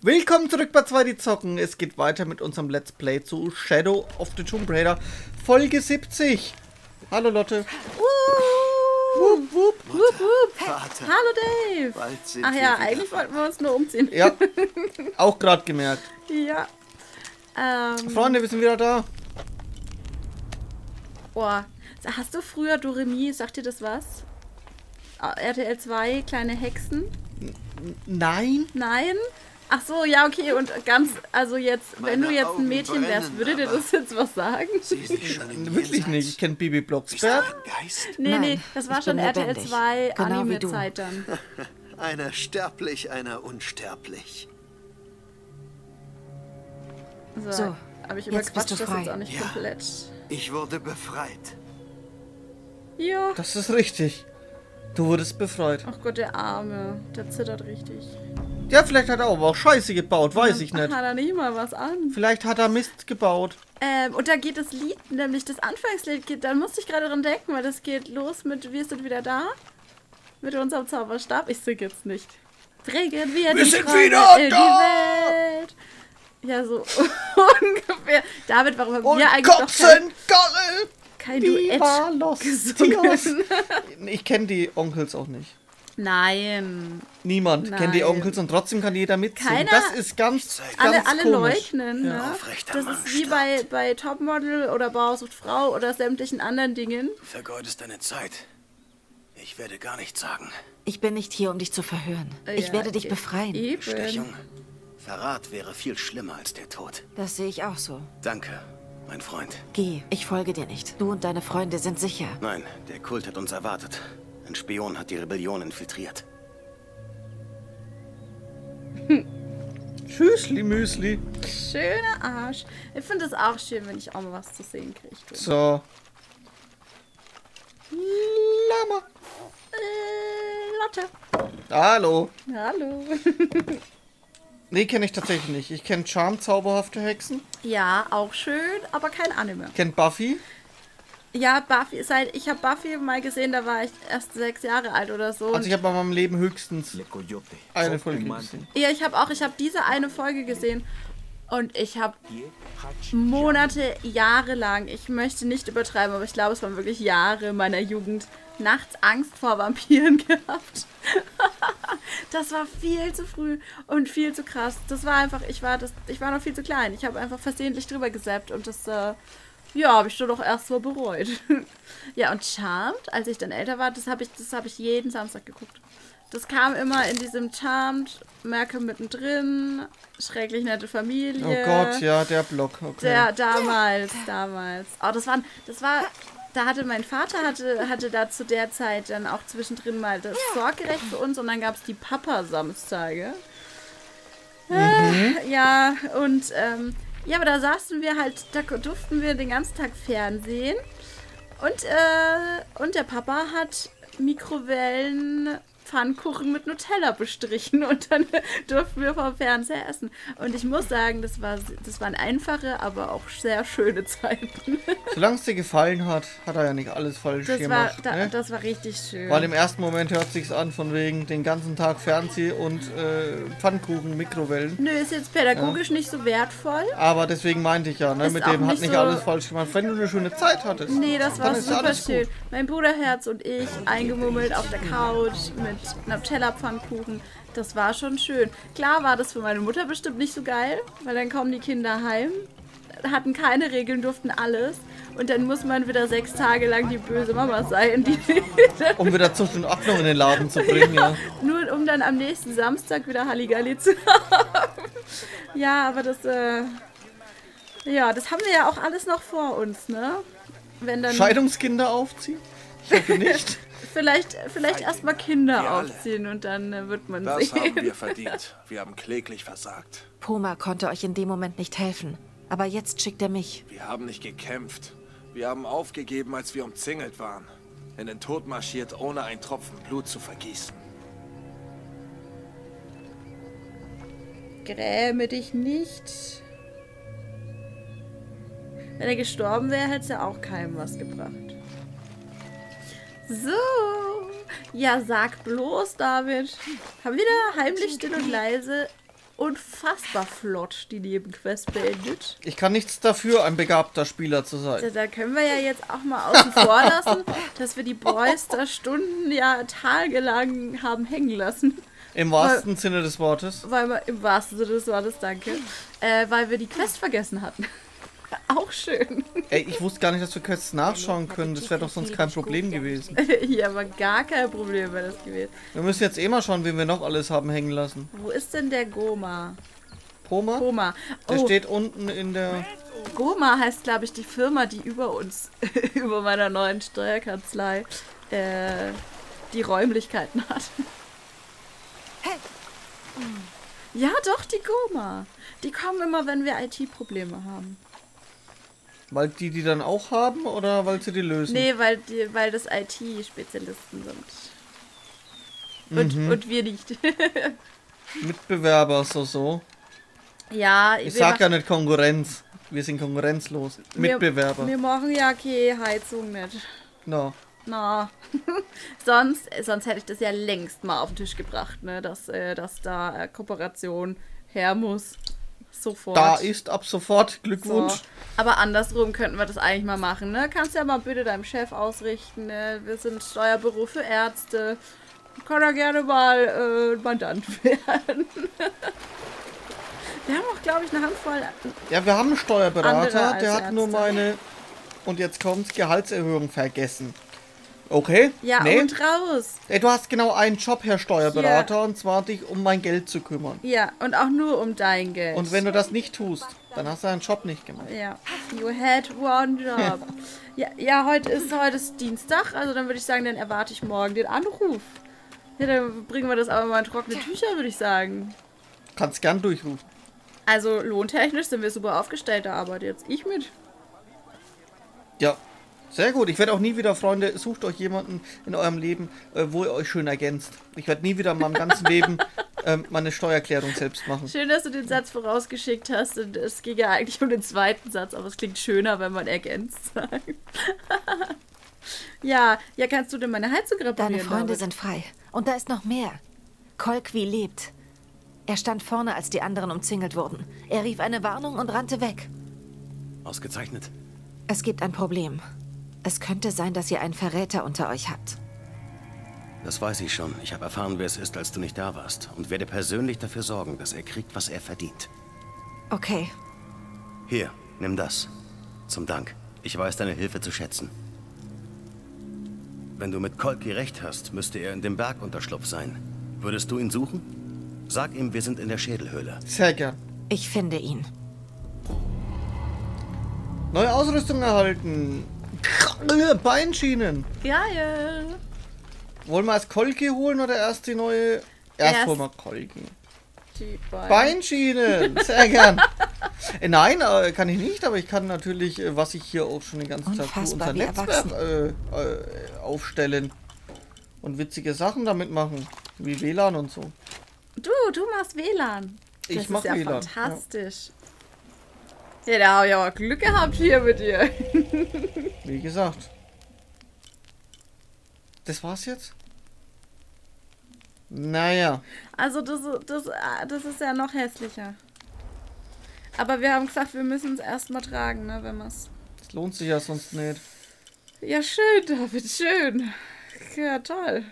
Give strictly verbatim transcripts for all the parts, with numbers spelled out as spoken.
Willkommen zurück bei zwei die Zocken. Es geht weiter mit unserem Let's Play zu Shadow of the Tomb Raider, Folge siebzig. Hallo Lotte. Uh, wup, wup. Wup, wup. Vater. Hallo Dave. Bald sind Ach wir ja, wieder eigentlich frei. wollten wir uns nur umziehen. Ja, auch gerade gemerkt. Ja. Ähm, Freunde, wir sind wieder da. Boah. Hast du früher Doremi, sagt dir das was? R T L zwei, kleine Hexen? Nein? Nein? Ach so, ja, okay. Und ganz, also jetzt, wenn Meine du jetzt ein Augen Mädchen wärst, brennen, würde dir aber- das jetzt was sagen? Sie ist nicht schon im Wirklich nicht. Ich kenne Bibi Bist du Blocksberg. ein Geist? Nee, Nein, nee, das war ich schon bin R T L lebendig. zwei Genau wie du. Anime-Zeit dann. Einer sterblich, einer unsterblich. So, So, aber ich jetzt überquatsch bist du das frei. jetzt auch nicht Ja. komplett. Ich wurde befreit. Ja. Das ist richtig. Du wurdest befreit. Ach Gott, der Arme. Der zittert richtig. Ja, vielleicht hat er aber auch Scheiße gebaut, weiß ich nicht. Hat er nicht mal was an. Vielleicht hat er Mist gebaut. Ähm, und da geht das Lied, nämlich das Anfangslied, geht, da musste ich gerade dran denken, weil das geht los mit Wir sind wieder da. Mit unserem Zauberstab. Ich sing jetzt nicht. Bringen wir, Wir die sind Freude wieder in da! die Welt. Ja, so ungefähr. David, warum haben Und wir eigentlich noch kein, Kotzengalle! kein Duett Viva los Tios. gesungen? Ich kenne die Onkels auch nicht. Nein. Niemand Nein. kennt die Onkels und trotzdem kann jeder mitsingen. Keiner- Das ist ganz, Zeig- ganz Alle, alle komisch. leugnen, ne? Aufrechter Das Mann ist wie bei, stirbt. bei Topmodel oder Bauer sucht Frau oder sämtlichen anderen Dingen. Vergeudest deine Zeit. Ich werde gar nichts sagen. Ich bin nicht hier, um dich zu verhören. Ich Ja, werde dich e- befreien. Eben. Bestechung. Verrat wäre viel schlimmer als der Tod. Das sehe ich auch so. Danke, mein Freund. Geh, ich folge dir nicht. Du und deine Freunde sind sicher. Nein, der Kult hat uns erwartet. Ein Spion hat die Rebellion infiltriert. Tschüssli Müsli. Schöner Arsch. Ich finde es auch schön, wenn ich auch mal was zu sehen kriege. So. Lama. Äh, Lotte. Hallo. Hallo. Nee, kenne ich tatsächlich nicht. Ich kenne Charm, zauberhafte Hexen. Ja, auch schön, aber kein Anime. Ich kenne Buffy. Ja, Buffy, seit ich habe Buffy mal gesehen, da war ich erst sechs Jahre alt oder so. Also ich habe in meinem Leben höchstens Le Coyote. eine Folge gesehen. ja, ich habe auch, ich habe diese eine Folge gesehen und ich habe Monate, Jahre lang, ich möchte nicht übertreiben, aber ich glaube, es waren wirklich Jahre meiner Jugend, nachts Angst vor Vampiren gehabt. Das war viel zu früh und viel zu krass. Das war einfach, ich war das, ich war noch viel zu klein. Ich habe einfach versehentlich drüber gesappt und das, äh, ja, habe ich schon doch erst mal bereut. Ja, und Charmed, als ich dann älter war, das habe ich, das habe ich jeden Samstag geguckt. Das kam immer in diesem Charmed, Malcolm mittendrin, schrecklich nette Familie. Oh Gott, ja, der Block. Okay. Der damals, damals. Oh, das waren, das war, da hatte mein Vater hatte, hatte da zu der Zeit dann auch zwischendrin mal das Sorgerecht für uns und dann gab es die Papa-Samstage. Äh, ja, und ähm, ja, aber da saßen wir halt, da durften wir den ganzen Tag Fernsehen und, äh, und der Papa hat Mikrowellen Pfannkuchen mit Nutella bestrichen und dann durften wir vom Fernseher essen. Und ich muss sagen, das, war, das waren einfache, aber auch sehr schöne Zeiten. Solange es dir gefallen hat, hat er ja nicht alles falsch Das war, gemacht. da, ne? das war richtig schön. Weil im ersten Moment hört sich's an von wegen den ganzen Tag Fernseh und äh, Pfannkuchen, Mikrowellen. Nö, ist jetzt pädagogisch nicht so wertvoll. Aber deswegen meinte ich ja, ne, Ist mit auch dem hat nicht nicht so- alles falsch gemacht. Wenn du eine schöne Zeit hattest. Nee, das war dann ist ja super alles schön. gut. Mein Bruderherz und ich eingemummelt auf der Couch mit Nutella-Pfannkuchen. Das war schon schön. Klar war das für meine Mutter bestimmt nicht so geil, weil dann kommen die Kinder heim, hatten keine Regeln, durften alles. Und dann muss man wieder sechs Tage lang die böse Mama sein, die Um wieder Zucht und Ordnung in den Laden zu bringen, ja. nur um dann am nächsten Samstag wieder Halligalli zu haben. Ja, aber das, äh, ja, das haben wir ja auch alles noch vor uns, ne? Wenn dann Scheidungskinder aufziehen? Ich hoffe nicht. vielleicht, vielleicht erstmal Kinder Wir alle. aufziehen und dann äh, wird man Das haben sehen. wir verdient. Wir haben kläglich versagt. Poma konnte euch in dem Moment nicht helfen. Aber jetzt schickt er mich. Wir haben nicht gekämpft. Wir haben aufgegeben, als wir umzingelt waren. In den Tod marschiert, ohne einen Tropfen Blut zu vergießen. Gräme dich nicht. Wenn er gestorben wäre, hätte es ja auch keinem was gebracht. So. Ja, sag bloß, David. Haben wir da heimlich still und leise unfassbar flott die Nebenquest beendet. Ich kann nichts dafür, ein begabter Spieler zu sein. Da, da können wir ja jetzt auch mal außen vor lassen, dass wir die Boys da Stunden, ja tagelang haben hängen lassen. Im wahrsten weil, Sinne des Wortes. Weil wir, im wahrsten Sinne des Wortes, danke. Äh, weil wir die Quest vergessen hatten. Auch schön. Ey, ich wusste gar nicht, dass wir Quests nachschauen können. Das wäre doch sonst kein Problem gewesen. Ja, aber gar kein Problem wäre das gewesen. Wir müssen jetzt eh mal schauen, wen wir noch alles haben hängen lassen. Wo ist denn der Goma? Poma? Goma. Oh. Der steht unten in der... Goma heißt, glaube ich, die Firma, die über uns, über meiner neuen Steuerkanzlei, äh, die Räumlichkeiten hat. Hey. Ja, doch, die Goma. Die kommen immer, wenn wir I T-Probleme haben. Weil die die dann auch haben oder weil sie die lösen? Nee, weil, die, weil das I T-Spezialisten sind. Und, mhm. und wir nicht. Mitbewerber, so so. Ja, ich sag ja nicht Konkurrenz. Wir sind konkurrenzlos. Wir, Mitbewerber. Wir machen ja keine Heizung nicht. No. Na. sonst, sonst hätte ich das ja längst mal auf den Tisch gebracht, ne? Dass, äh, dass da äh, Kooperation her muss. Sofort. Da ist ab sofort Glückwunsch. So. Aber andersrum könnten wir das eigentlich mal machen, ne? Kannst ja mal bitte deinem Chef ausrichten, ne? Wir sind Steuerbüro für Ärzte. Kann er gerne mal äh, Mandant werden. Wir haben auch, glaube ich, eine Handvoll. Ja, wir haben einen Steuerberater, der hat Ärzte. nur meine, und jetzt kommt's, Gehaltserhöhung vergessen. Okay? Ja, nee. und raus. Ey, du hast genau einen Job, Herr Steuerberater, ja. und zwar dich um mein Geld zu kümmern. Ja, und auch nur um dein Geld. Und wenn du das nicht tust, dann hast du deinen Job nicht gemacht. Ja, you had one job. ja, ja, heute ist, heute ist Dienstag, also dann würde ich sagen, dann erwarte ich morgen den Anruf. Ja, dann bringen wir das aber mal in trockene Tücher, würde ich sagen. Kannst gern durchrufen. Also lohntechnisch sind wir super aufgestellt, da arbeite jetzt ich mit. Ja, sehr gut. Ich werde auch nie wieder, Freunde, sucht euch jemanden in eurem Leben, äh, wo ihr euch schön ergänzt. Ich werde nie wieder in meinem ganzen Leben ähm, meine Steuererklärung selbst machen. Schön, dass du den Satz vorausgeschickt hast. Und es ging ja eigentlich um den zweiten Satz, aber es klingt schöner, wenn man ergänzt sagt. ja, ja, kannst du denn meine Heizung reparieren? Deine Freunde David? sind frei. Und da ist noch mehr. Kolkwi lebt. Er stand vorne, als die anderen umzingelt wurden. Er rief eine Warnung und rannte weg. Ausgezeichnet. Es gibt ein Problem. Es könnte sein, dass ihr einen Verräter unter euch habt. Das weiß ich schon. Ich habe erfahren, wer es ist, als du nicht da warst. Und werde persönlich dafür sorgen, dass er kriegt, was er verdient. Okay. Hier, nimm das. Zum Dank. Ich weiß deine Hilfe zu schätzen. Wenn du mit Kolki recht hast, müsste er in dem Bergunterschlupf sein. Würdest du ihn suchen? Sag ihm, wir sind in der Schädelhöhle. Sehr gern. Ich finde ihn. Neue Ausrüstung erhalten. Beinschienen. Geil. Wollen wir erst Kolki holen oder erst die neue? Erst, Erst holen wir Kolki. Die Beine. Beinschienen. Sehr gern. äh, nein, äh, kann ich nicht, aber ich kann natürlich, äh, was ich hier auch schon den ganzen Tag tue, Unfassbar, unser wie Netzwerk äh, äh, aufstellen. Und witzige Sachen damit machen. Wie W L A N und so. Du, du machst W L A N. Das Ich mach ist ja W L A N. fantastisch. Ja, da habe ich aber Glück gehabt hier mit dir. Wie gesagt. Das war's jetzt? Naja. Also das, das, das ist ja noch hässlicher. Aber wir haben gesagt, wir müssen es erstmal tragen, ne, wenn wir's. Das lohnt sich ja sonst nicht. Ja, schön, David, schön. Ja, toll.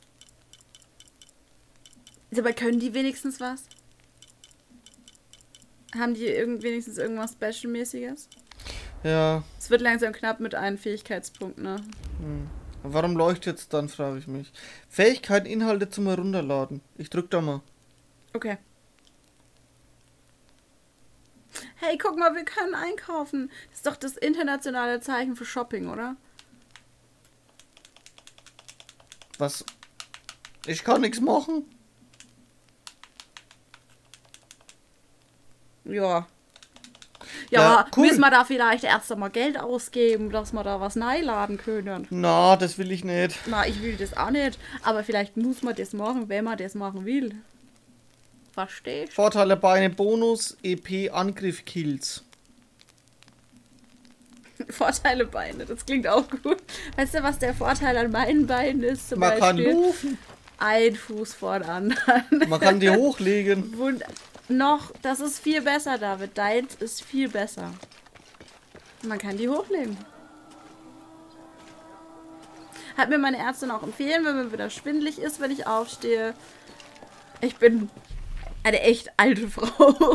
Aber können die wenigstens was? Haben die irgend, wenigstens irgendwas Special-mäßiges? Ja. Es wird langsam knapp mit einem Fähigkeitspunkt, ne? Hm. Warum leuchtet es dann, frage ich mich. Fähigkeiten, Inhalte zum Herunterladen. Ich drück da mal. Okay. Hey, guck mal, wir können einkaufen. Das ist doch das internationale Zeichen für Shopping, oder? Was? Ich kann nichts machen? Ja. Ja, Ja, cool. müssen wir da vielleicht erst einmal Geld ausgeben, dass wir da was neiladen können. Na, das will ich nicht. Na, ich will das auch nicht. Aber vielleicht muss man das machen, wenn man das machen will. Verstehst du? Vorteile Beine Bonus, E P Angriff Kills. Vorteile Beine, das klingt auch gut. Weißt du, was der Vorteil an meinen Beinen ist? Zum Man kann Beispiel laufen. ein Fuß vor den anderen. Man kann die hochlegen. Wund noch, das ist viel besser, David. Deins ist viel besser. Man kann die hochlegen. Hat mir meine Ärztin auch empfehlen, wenn mir wieder schwindelig ist, wenn ich aufstehe. Ich bin eine echt alte Frau.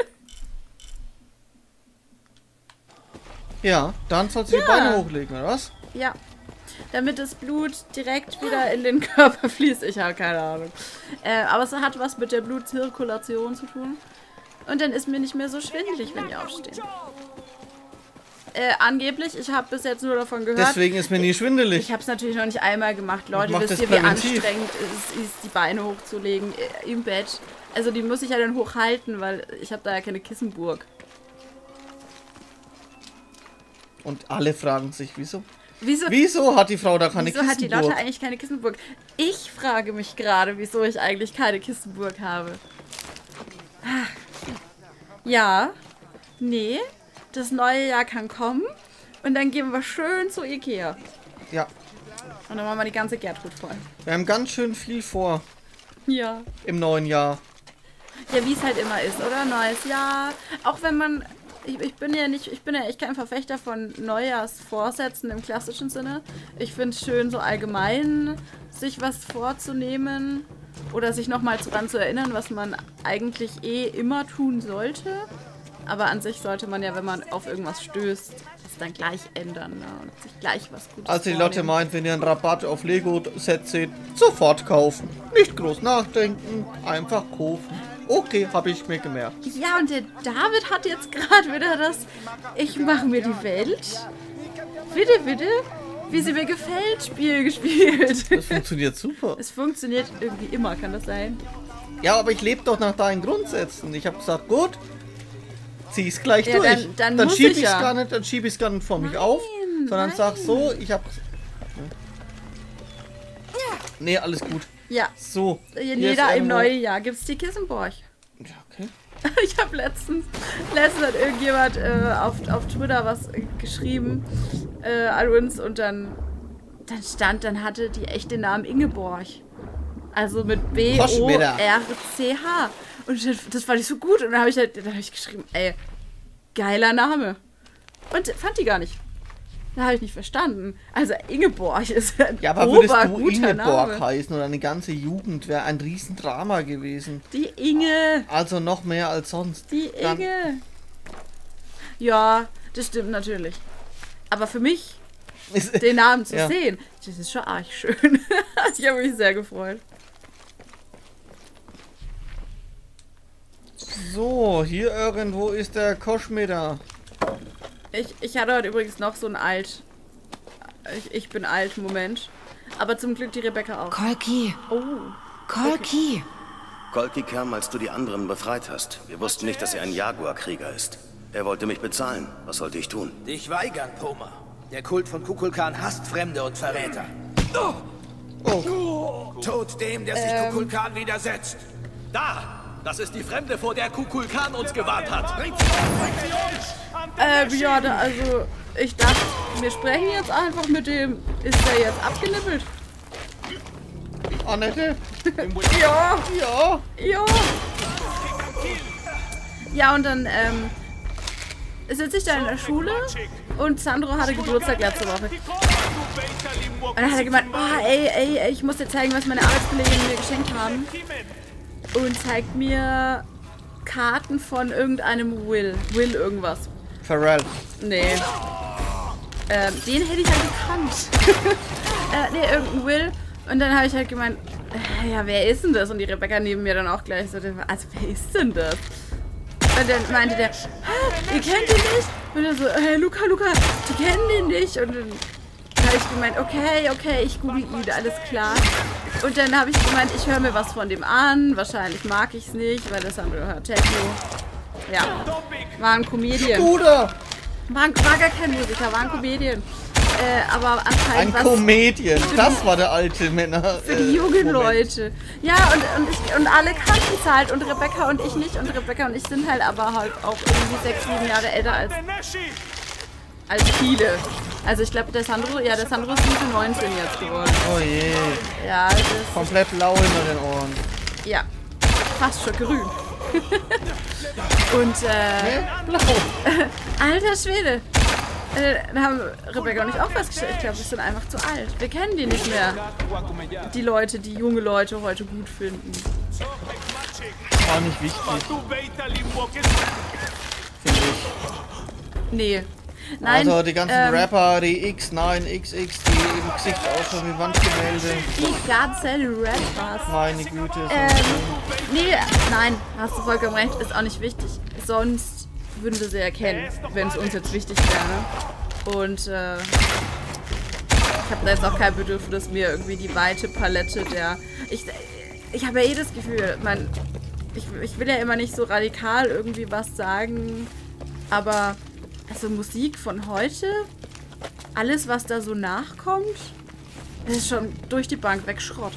Ja, dann sollst du Ja. die Beine hochlegen, oder was? Ja. Damit das Blut direkt wieder in den Körper fließt. Ich habe keine Ahnung. Äh, aber es hat was mit der Blutzirkulation zu tun. Und dann ist mir nicht mehr so schwindelig, wenn ich aufstehe. Äh, angeblich, ich habe bis jetzt nur davon gehört. Deswegen ist mir nie schwindelig. Ich habe es natürlich noch nicht einmal gemacht. Leute, mach wisst das ihr, wie präventiv. anstrengend es ist, die Beine hochzulegen äh, im Bett. Also die muss ich ja dann hochhalten, weil ich habe da ja keine Kissenburg. Und alle fragen sich, wieso? Wieso, Wieso hat die Frau da keine wieso hat die Kissenburg? Lotte eigentlich keine Kissenburg? Ich frage mich gerade, wieso ich eigentlich keine Kissenburg habe. Ah. Ja, nee, das neue Jahr kann kommen und dann gehen wir schön zu Ikea. Ja, Und dann machen wir die ganze Gertrud voll. wir haben ganz schön viel vor Ja. im neuen Jahr. Ja, wie es halt immer ist, oder? Neues Jahr. Auch wenn man. Ich, ich bin ja nicht, ich bin ja echt kein Verfechter von Neujahrsvorsätzen im klassischen Sinne. Ich finde es schön, so allgemein sich was vorzunehmen oder sich nochmal daran zu erinnern, was man eigentlich eh immer tun sollte. Aber an sich sollte man ja, wenn man auf irgendwas stößt, das dann gleich ändern, ne? Und sich gleich was Gutes Also die Lotte vornehmen. meint, wenn ihr einen Rabatt auf Lego-Sets seht, sofort kaufen. Nicht groß nachdenken, einfach kaufen. Okay, habe ich mir gemerkt. Ja, und der David hat jetzt gerade wieder das Ich mache mir die Welt. Bitte, bitte. Wie sie mir gefällt, Spiel gespielt. Das funktioniert super. Es funktioniert irgendwie immer, kann das sein? Ja, aber ich lebe doch nach deinen Grundsätzen. Ich habe gesagt, gut, zieh's gleich Ja, durch. dann- dann muss schieb ich ich's ja. gar nicht, dann schieb ich's gar nicht vor mich auf, sondern sag so, ich hab. Nee, alles gut. Ja. So. hier ist Jeder im irgendwo- neuen Jahr gibt's die Kissenborg. Ja, okay. Ich habe letztens, letztens hat irgendjemand äh, auf, auf Twitter was äh, geschrieben äh, an uns und dann, dann stand, dann hatte die echt den Namen Ingeborg. Also mit B O R C H. Und das, das fand ich so gut. Und dann habe ich, halt, dann hab ich geschrieben, ey, geiler Name. Und fand die gar nicht. Da habe ich nicht verstanden. Also Ingeborg ist ein Ja, aber würdest du oberguter Ingeborg Name. heißen oder eine ganze Jugend, wäre ein Riesendrama gewesen. Die Inge. Also noch mehr als sonst. Die Dann- Inge. Ja, das stimmt natürlich. Aber für mich, Ist- den Namen zu Ja. sehen, das ist schon arg schön. Ich habe mich sehr gefreut. So, hier irgendwo ist der Koschmeter. Ich, ich hatte heute übrigens noch so ein alt, ich, ich bin alt Moment. Aber zum Glück die Rebecca auch. Kolki, Oh, Kolki. Kolki kam, als du die anderen befreit hast. Wir wussten nicht, dass er ein Jaguar-Krieger ist. Er wollte mich bezahlen. Was sollte ich tun? Dich weigern, Poma. Der Kult von Kukulkan hasst Fremde und Verräter. Oh, Tod dem, der sich Kukulkan widersetzt. Da! Das ist die Fremde, vor der Kukulkan uns gewarnt hat. ähm, ja, da, also ich dachte, wir sprechen jetzt einfach mit dem. Ist der jetzt abgenippelt? Annette? Ja, Ja. ja. Ja, und dann ähm, sitze ich da in der Schule und Sandro hatte Geburtstag letzte Woche. Und dann hat er gemeint, oh, ey, ey, ey, ich muss dir zeigen, was meine Arbeitskolleginnen mir geschenkt haben. Und zeigt mir Karten von irgendeinem Will. Will irgendwas. Pharrell. Nee. Ähm, den hätte ich halt gekannt. äh, nee, irgendein Will. Und dann habe ich halt gemeint, äh, ja, wer ist denn das? Und die Rebecca neben mir dann auch gleich so, also wer ist denn das? Und dann meinte der, hä, ihr kennt ihn nicht? Und dann so, hey, Luca, Luca, die kennen den nicht. Und dann habe ich gemeint, okay, okay, ich google ihn, alles klar. Und dann habe ich gemeint, ich höre mir was von dem an. Wahrscheinlich mag ich es nicht, weil das andere hört Techno. Ja, war ein Comedian. Bruder! War, war gar kein Musiker, war ein Comedian. Äh, aber Ein anscheinend was Comedian. Das war der alte Männer. für die jungen Leute. Ja, und, und, ich, und alle kannten es halt und Rebecca und ich nicht. Und Rebecca und ich sind halt aber halt auch irgendwie sechs, sieben Jahre älter als, als viele. Also ich glaube, der Sandro, ja, der Sandro ist neunzehn jetzt geworden. Oh je. Ja, das, Komplett lau hinter den Ohren. ja, fast schon grün. Und, äh, alter Schwede. Äh, da haben Rebecca und ich auch festgestellt, ich glaube, wir sind einfach zu alt. Wir kennen die nicht mehr. Die Leute, die junge Leute heute gut finden. War nicht wichtig. Finde ich. Nee. Nein, also die ganzen ähm, Rapper, die X neun, X X, die im Gesicht ausschauen wie Wandgemälde. Die ganzen Rappers. Meine Güte. Ähm, nee, nein, hast du vollkommen recht, ist auch nicht wichtig. Sonst würden wir sie erkennen, wenn es uns jetzt wichtig wäre. Und äh, ich habe da jetzt auch kein Bedürfnis, mir irgendwie die weite Palette der... Ich, ich habe ja eh das Gefühl, man, ich, ich will ja immer nicht so radikal irgendwie was sagen, aber also Musik von heute, alles was da so nachkommt, das ist schon durch die Bank weg Schrott.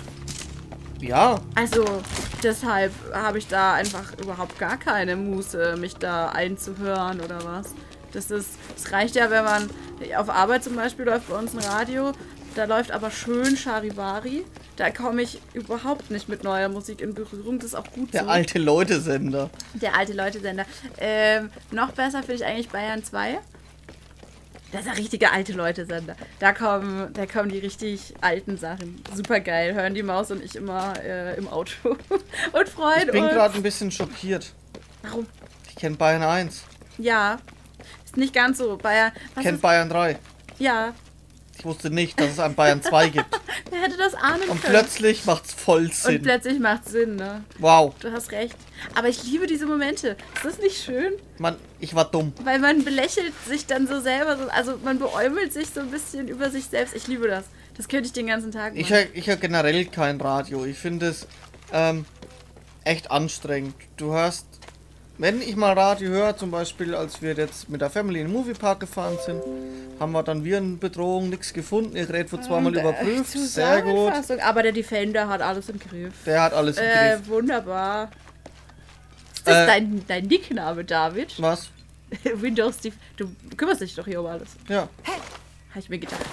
Ja. Also deshalb habe ich da einfach überhaupt gar keine Muße, mich da einzuhören oder was. Das ist, es reicht ja, wenn man auf Arbeit zum Beispiel läuft bei uns ein Radio, da läuft aber schön Charivari. Da komme ich überhaupt nicht mit neuer Musik in Berührung. Das ist auch gut Der so. alte Leute-Sender. Der alte Leute-Sender. Ähm, noch besser finde ich eigentlich Bayern zwei. Das ist ein richtiger alte Leute-Sender. Da kommen, da kommen die richtig alten Sachen. Super geil. Hören die Maus und ich immer äh, im Auto. Und freuen Ich bin uns. gerade ein bisschen schockiert. Warum? Ich kenne Bayern eins. Ja. Ist nicht ganz so. Bayern. Ich Was kenne ist? Bayern drei. Ja. Ich wusste nicht, dass es einen Bayern zwei gibt. Wer hätte das ahnen Und können? plötzlich macht's voll Sinn. Und plötzlich macht es Sinn, ne? Wow. Du hast recht. Aber ich liebe diese Momente. Ist das nicht schön? Mann, ich war dumm. Weil man belächelt sich dann so selber. So, also man beäumelt sich so ein bisschen über sich selbst. Ich liebe das. Das könnte ich den ganzen Tag machen. Ich höre ich hör generell kein Radio. Ich finde es ähm, echt anstrengend. Du hörst, wenn ich mal Radio höre, zum Beispiel, als wir jetzt mit der Family in den Moviepark gefahren sind, haben wir dann Virenbedrohung, nichts gefunden. Ihr Gerät wurde zweimal überprüft. Sehr gut. Zusammenfassung. Aber der Defender hat alles im Griff. Der hat alles im Äh, Griff. wunderbar. Ist das Äh, dein, dein Nickname, David? Was? Windows, die, du kümmerst dich doch hier um alles. Ja. Habe ich mir gedacht.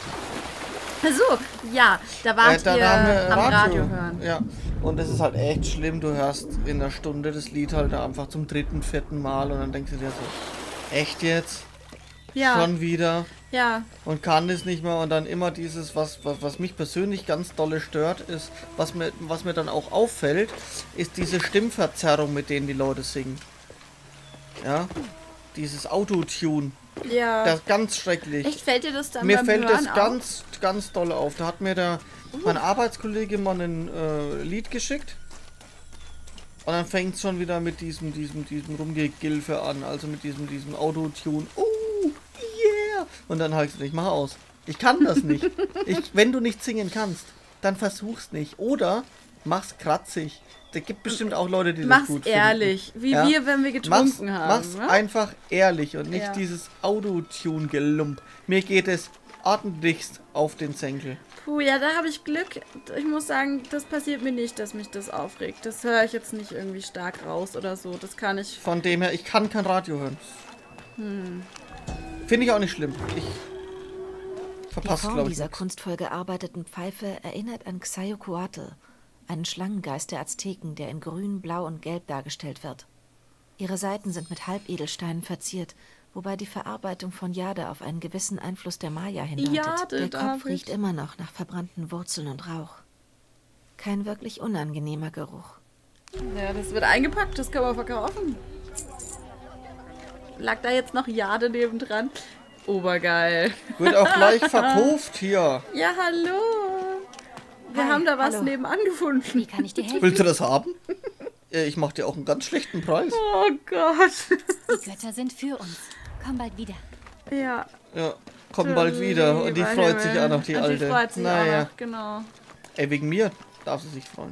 So, ja, da wart Äh, da- ihr da haben wir am Radio. Radio hören. Ja. Und es ist halt echt schlimm. Du hörst in einer Stunde das Lied halt einfach zum dritten, vierten Mal und dann denkst du dir so, echt jetzt? Ja, Schon wieder? ja. Und kann es nicht mehr und dann immer dieses, was, was, was mich persönlich ganz dolle stört, ist, was mir, was mir dann auch auffällt, ist diese Stimmverzerrung, mit denen die Leute singen. Ja, dieses Autotune, Ja. das ist ganz schrecklich. Echt, fällt dir das dann Mir beim fällt Hören das auf? ganz, ganz doll auf. Da hat mir der, mein Arbeitskollege mal ein äh, Lied geschickt. Und dann fängt es schon wieder mit diesem, diesem, diesem Rumgegilfe an, also mit diesem, diesem Autotune. Oh, yeah! Und dann halt, ich mach aus. Ich kann das nicht. Ich, wenn du nicht singen kannst, dann versuch's nicht. Oder mach's kratzig. Da gibt bestimmt auch Leute, die Mach's das gut ehrlich, finden. wie Ja? wir, wenn wir getrunken mach's, haben. Mach's ne? einfach ehrlich und nicht Ja. dieses Autotune-Gelump. Mir geht es ordentlichst auf den Senkel. Puh, ja, da habe ich Glück. Ich muss sagen, das passiert mir nicht, dass mich das aufregt. Das höre ich jetzt nicht irgendwie stark raus oder so. Das kann ich. Von dem her, ich kann kein Radio hören. Hm. Finde ich auch nicht schlimm. Ich Die verpasse, Form glaube ich. dieser nichts. kunstvoll gearbeiteten Pfeife erinnert an Xayocoatl, einen Schlangengeist der Azteken, der in grün, blau und gelb dargestellt wird. Ihre Seiten sind mit Halbedelsteinen verziert, wobei die Verarbeitung von Jade auf einen gewissen Einfluss der Maya hindeutet. Jade, der Kopf David. riecht immer noch nach verbrannten Wurzeln und Rauch. Kein wirklich unangenehmer Geruch. Ja, das wird eingepackt, das kann man verkaufen. Lag da jetzt noch Jade nebendran? Obergeil. Wird auch gleich verkauft hier. Ja, hallo. Wir Hi, haben da was hallo. nebenan gefunden. Wie kann ich dir helfen? Willst du das haben? Äh, Ich mach dir auch einen ganz schlechten Preis. Oh Gott. Die Götter sind für uns. Komm bald wieder. Ja. Ja, kommt bald wieder. Und die lieber freut sich Himmel. auch noch, die Und Alte. Die freut sich naja. auch noch, genau. Ey, wegen mir darf sie sich freuen.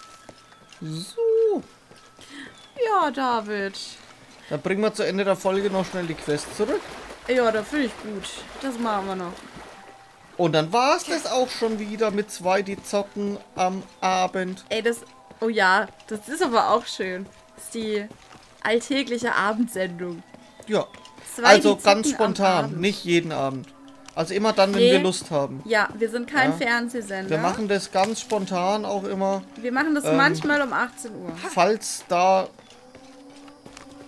So. Ja, David. Dann bringen wir zu Ende der Folge noch schnell die Quest zurück. Ja, das finde ich gut. Das machen wir noch. Und dann war's das auch schon wieder mit zwei, die zocken am Abend. Ey, das... Oh ja, das ist aber auch schön. Das ist die alltägliche Abendsendung. Ja. Zwei, Also die ganz zocken am spontan, Abend. nicht jeden Abend. Also immer dann, wenn Nee. wir Lust haben. Ja, wir sind kein Ja. Fernsehsender. Wir machen das ganz spontan auch immer. wir machen das ähm, manchmal um achtzehn Uhr. Falls da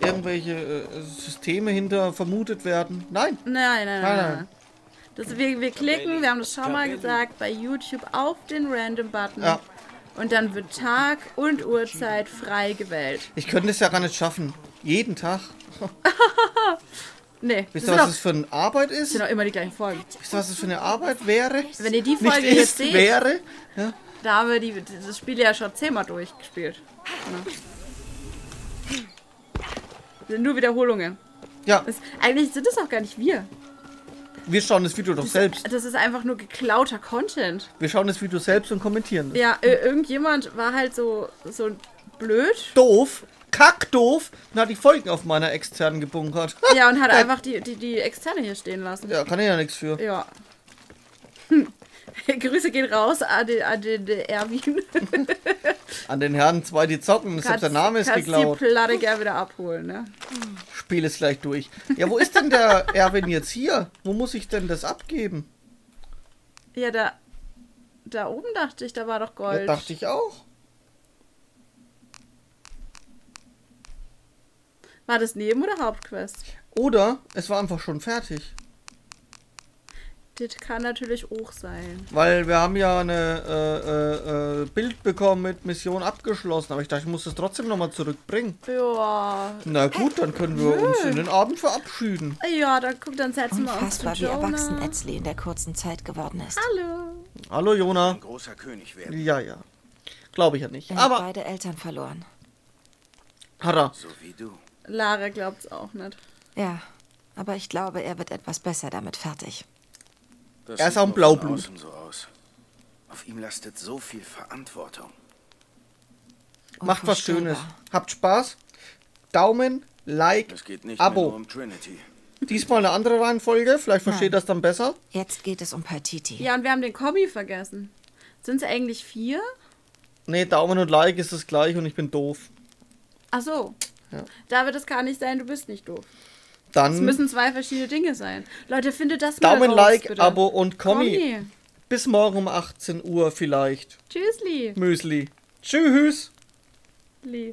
irgendwelche äh, Systeme hinter vermutet werden. Nein. Nein, nein, nein. Nein, nein. nein. Das, wir, wir klicken, wir haben das schon mal gesagt, bei YouTube auf den Random-Button. Ja. Und dann wird Tag und Uhrzeit frei gewählt. Ich könnte es ja gar nicht schaffen. Jeden Tag. Nee, Wisst das ihr, sind, was auch, es für eine Arbeit das ist? sind auch immer die gleichen Folgen. Wisst ihr, was es für eine Arbeit wäre? Wenn ihr die Nicht Folge jetzt ist, seht, wäre. Ja. da haben wir die, das Spiel ja schon zehnmal durchgespielt. Ja. Das sind nur Wiederholungen. ja, Das, eigentlich sind das auch gar nicht wir. wir schauen das Video doch selbst. Das ist einfach nur geklauter Content. Wir schauen das Video selbst und kommentieren das. Ja, äh, irgendjemand war halt so, so blöd. Doof, kackdoof, und hat die Folgen auf meiner externen gebunkert. Ja, und hat einfach die, die, die Externe hier stehen lassen. Ja, kann ich ja nichts für. Ja. Hm. Grüße gehen raus an den, an den Erwin. An den Herrn zwei, die zocken, deshalb der Name ist kannst geklaut. die Platte gerne wieder abholen, ne? Spiel es gleich durch. Ja, wo ist denn der Erwin jetzt hier? Wo muss ich denn das abgeben? Ja, da, da oben dachte ich, da war doch Gold. Ja, dachte ich auch. War das Neben- oder Hauptquest? Oder es war einfach schon fertig. Das kann natürlich auch sein. Weil wir haben ja eine äh, äh, äh, Bild bekommen mit Mission abgeschlossen. Aber ich dachte, ich muss das trotzdem nochmal zurückbringen. Ja. Na gut, dann können wir uns in den Abend verabschieden. Ja, dann guck, dann setzen wir uns zu Unfassbar, wie erwachsen Jonah. Etzli in der kurzen Zeit geworden ist. Hallo. Hallo Jona. Ein großer König werden. Ja, ja. Glaube ich ja nicht. Er hat Aber beide Eltern verloren. hat er. So wie du. Lara glaubt's auch nicht. Ja, aber ich glaube, er wird etwas besser damit fertig. Das Er ist sieht auch ein nur von Blaublut. außen so aus. Auf ihm lastet so viel Verantwortung. Macht was Unvorstellbar. Schönes. Habt Spaß. Daumen, Like, Es geht nicht mehr nur Abo. um Trinity. Diesmal eine andere Reihenfolge. Vielleicht versteht Nein. das dann besser. Jetzt geht es um Paititi. Ja, und wir haben den Kommi vergessen. Sind es eigentlich vier? Nee, Daumen und Like ist das gleich und ich bin doof. Ach so. Ja. David, das kann nicht sein, du bist nicht doof. Es Dann müssen zwei verschiedene Dinge sein. Leute, findet das mal Daumen, raus, Like, bitte. Abo und Kommi. Kommi. Bis morgen um achtzehn Uhr vielleicht. Tschüssli. Müsli. Tschüss. Li.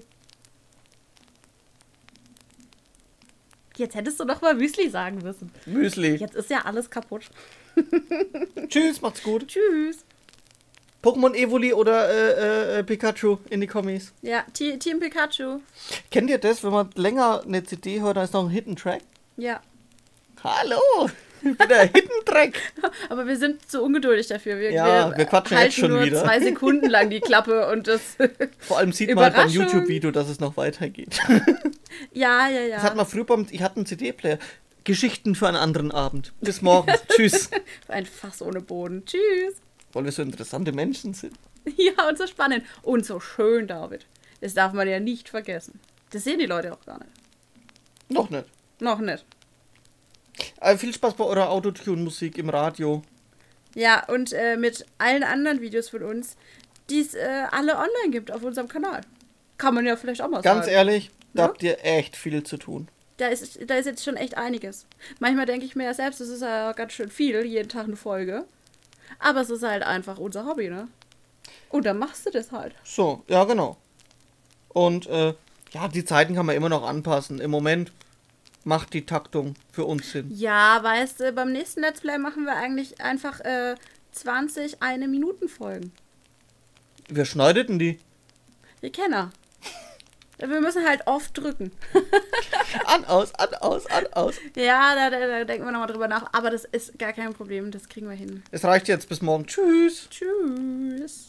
Jetzt hättest du doch mal Müsli sagen müssen. Müsli. Jetzt ist ja alles kaputt. Tschüss, macht's gut. Tschüss. Pokémon Evoli oder äh, äh, Pikachu in die Kommis. Ja, T- Team Pikachu. Kennt ihr das, wenn man länger eine C D hört, da ist noch ein Hidden Track? Ja. Hallo, ich bin der Hidden Track. Aber wir sind zu ungeduldig dafür. Wir, Ja, wir quatschen halten jetzt schon nur wieder. zwei Sekunden lang die Klappe und das... Vor allem sieht man halt beim Überraschung. YouTube-Video, dass es noch weitergeht. ja, ja, ja. Das hat man früher beim, ich hatte einen C D-Player. Geschichten für einen anderen Abend. Bis morgen. Tschüss. Ein Fass ohne Boden. Tschüss. Weil wir so interessante Menschen sind. Ja, und so spannend. Und so schön, David. Das darf man ja nicht vergessen. Das sehen die Leute auch gar nicht. Noch nicht. Noch nicht. Also viel Spaß bei eurer Autotune-Musik im Radio. Ja, und äh, mit allen anderen Videos von uns, die es äh, alle online gibt auf unserem Kanal. Kann man ja vielleicht auch mal Ganz sagen. ehrlich, da Ja? habt ihr echt viel zu tun. Da ist, da ist jetzt schon echt einiges. Manchmal denke ich mir ja selbst, das ist ja ganz schön viel, jeden Tag eine Folge. Aber es ist halt einfach unser Hobby, ne? Und dann machst du das halt. So, ja genau. Und äh, ja, die Zeiten kann man immer noch anpassen. Im Moment macht die Taktung für uns Sinn. Ja, weißt du, beim nächsten Let's Play machen wir eigentlich einfach äh, zwanzig eine-Minuten-Folgen. Wer schneidet denn die? Die Kenner. Wir müssen halt oft drücken. An, aus, an, aus, an, aus. Ja, da, da, da denken wir nochmal drüber nach. Aber das ist gar kein Problem. Das kriegen wir hin. Es reicht jetzt. Bis morgen. Tschüss. Tschüss.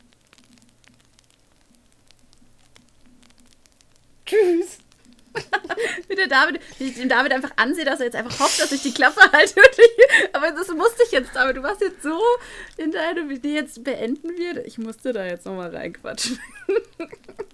Tschüss. Wie der David, wie ich den David einfach ansehe, dass er jetzt einfach hofft, dass ich die Klappe halte. Und ich, aber das musste ich jetzt, David. Du warst jetzt so in deine, wie die jetzt beenden wird. Ich musste da jetzt nochmal reinquatschen.